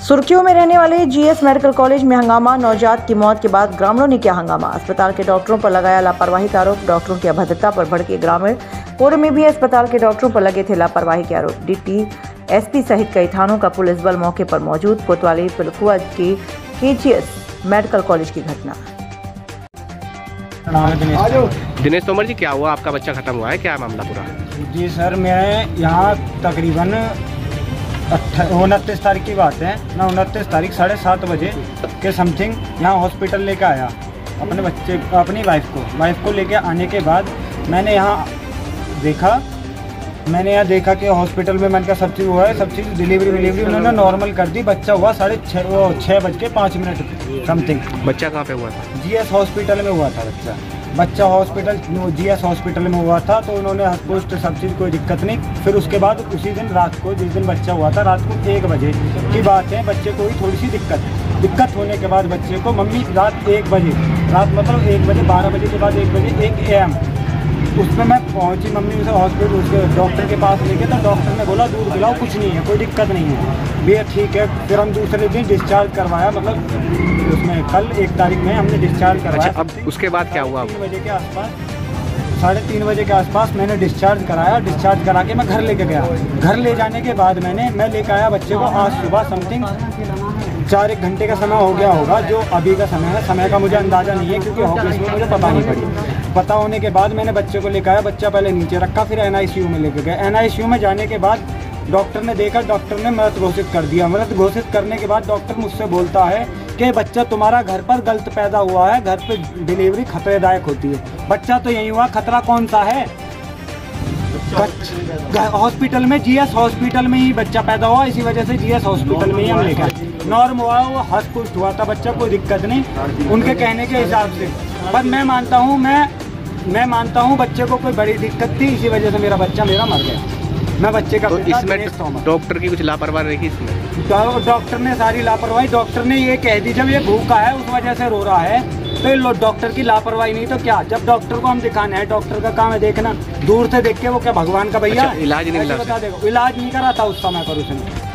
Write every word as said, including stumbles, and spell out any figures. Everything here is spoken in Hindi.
सुर्खियों में रहने वाले जीएस मेडिकल कॉलेज में हंगामा। नवजात की मौत के बाद ग्रामीणों ने किया हंगामा। अस्पताल के डॉक्टरों पर लगाया लापरवाही का आरोप। डॉक्टरों की अभद्रता पर भड़के ग्रामीण। पूर्व में भी अस्पताल के डॉक्टरों पर लगे थे लापरवाही के आरोप। डीटी एसपी सहित कई थानों का पुलिस बल मौके पर मौजूद। कोतवाली पिलखुआ की जीएस मेडिकल कॉलेज की घटना। दिनेश तोमर जी, क्या हुआ? आपका बच्चा खत्म हुआ है, क्या मामला पूरा? जी सर, मैं यहाँ तकरीबन उनतीस तारीख की बात है। मैं उनतीस तारीख साढ़े सात बजे के समथिंग यहाँ हॉस्पिटल लेके आया अपने बच्चे अपनी वाइफ को वाइफ को लेके आने के बाद मैंने यहाँ देखा मैंने यहाँ देखा कि हॉस्पिटल में मैंने कहा सब चीज़ हुआ है, सब चीज़ डिलीवरी डिलीवरी उन्होंने नॉर्मल कर दी। बच्चा हुआ साढ़े छः वो छः बज के पाँच मिनट समथिंग। बच्चा कहाँ पे हुआ था? जीएस हॉस्पिटल में हुआ था बच्चा बच्चा हॉस्पिटल जीएस हॉस्पिटल में हुआ था। तो उन्होंने पोस्ट सब चीज़ कोई दिक्कत नहीं। फिर उसके बाद उसी दिन रात को, जिस दिन बच्चा हुआ था, रात को एक बजे की बात है, बच्चे को ही थोड़ी सी दिक्कत दिक्कत होने के बाद बच्चे को मम्मी रात एक बजे रात मतलब एक बजे बारह बजे के बाद एक बजे एक ए एम उसमें मैं पहुंची मम्मी उसे हॉस्पिटल उसके डॉक्टर के पास लेके। तो डॉक्टर ने बोला दूध पिलाओ, कुछ नहीं है, कोई दिक्कत नहीं है भैया, ठीक है। फिर हम दूसरे दिन डिस्चार्ज करवाया, मतलब उसमें कल एक तारीख में हमने डिस्चार्ज करवाया। अच्छा, अब उसके बाद क्या हुआ? तीन बजे के आसपास साढ़े तीन बजे के आसपास मैंने डिस्चार्ज कराया। डिस्चार्ज करा के मैं घर लेके गया। घर ले जाने के बाद मैंने मैं लेके आया बच्चे को आज सुबह समथिंग चार एक घंटे का समय हो गया होगा, जो अभी का समय है। समय का मुझे अंदाज़ा नहीं है क्योंकि ऑफिस में मुझे पता नहीं पड़ी। पता होने के बाद मैंने बच्चे को लेकर आया। बच्चा पहले नीचे रखा, फिर एनआईसीयू में लेके गया। एनआईसीयू में जाने के बाद डॉक्टर ने देखा, डॉक्टर ने मृत घोषित कर दिया। मृत घोषित करने के बाद डॉक्टर मुझसे बोलता है कि बच्चा तुम्हारा घर पर गलत पैदा हुआ है, घर पे डिलीवरी खतरेदायक होती है। बच्चा तो यही हुआ, खतरा कौन सा है? हॉस्पिटल में जीएस हॉस्पिटल में ही बच्चा पैदा हुआ, इसी वजह से जीएस हॉस्पिटल में ही हम लेकर नॉर्म हुआ, वो हंस पुष्ट हुआ था बच्चा, कोई दिक्कत नहीं उनके कहने के हिसाब से। पर मैं मानता हूँ मैं मैं मानता हूँ बच्चे को कोई बड़ी दिक्कत थी, इसी वजह से मेरा बच्चा मेरा मर गया। मैं बच्चे का तो इसमें डॉक्टर की कुछ लापरवाही रही इसमें? डॉक्टर ने सारी लापरवाही, डॉक्टर ने ये कह दी जब ये भूखा है उस वजह से रो रहा है, तो डॉक्टर की लापरवाही नहीं तो क्या? जब डॉक्टर को हम दिखाना है, डॉक्टर का काम है देखना, दूर से देख के वो क्या भगवान का भैया? अच्छा, इलाज नहीं बता देगा, इलाज नहीं करा था उस समय पर उसने।